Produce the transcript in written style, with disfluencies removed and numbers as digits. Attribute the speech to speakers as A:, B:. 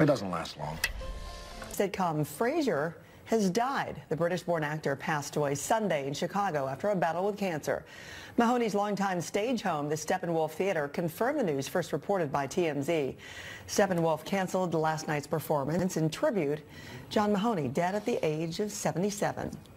A: It doesn't last long.
B: Sitcom Frasier has died. The British-born actor passed away Sunday in Chicago after a battle with cancer. Mahoney's longtime stage home, the Steppenwolf Theater, confirmed the news first reported by TMZ. Steppenwolf canceled last night's performance in tribute. John Mahoney, dead at the age of 77.